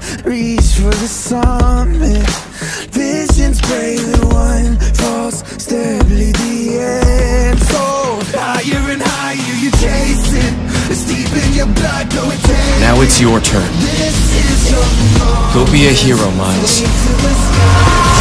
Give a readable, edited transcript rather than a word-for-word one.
reach for the summit. Visions brave and one false step lead the end. So higher and higher you chase it. It's deep in your blood, go and take. Now it's your turn. This is your moment. Go be a hero, Miles. To the sky.